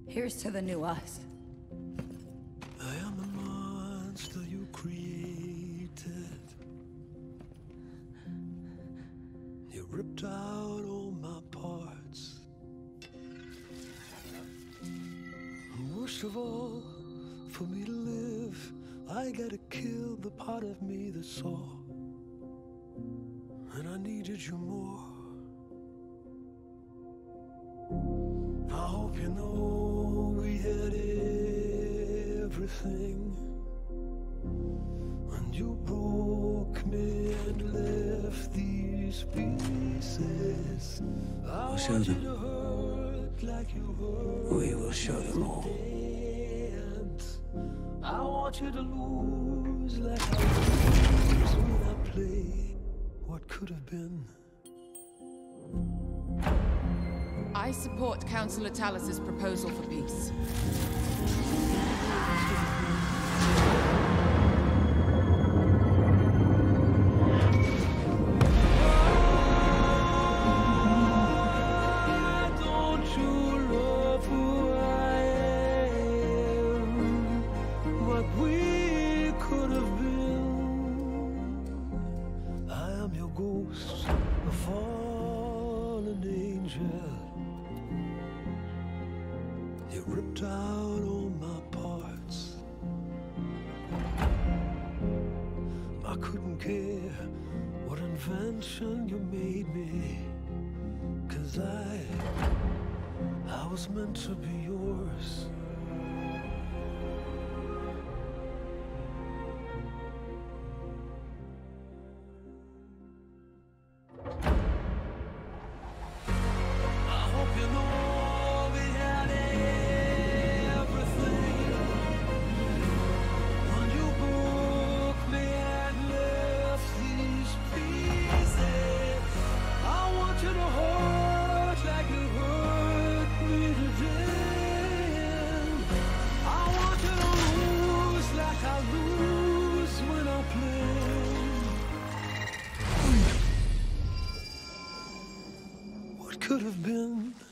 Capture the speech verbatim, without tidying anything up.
Here's to the new us. I am the monster you created. You ripped out all my parts. And worst of all, for me to live, I gotta kill the part of me that saw. And I needed you more. I hope you know we had everything, and you broke me and left these pieces. We'll show them. Like you We will show them all. I want you to lose like I lose when I play what could have been. I support Councillor Talus's proposal for peace. You ripped out all my parts. I couldn't care what invention you made me, 'cause I, I was meant to be yours. Could have been.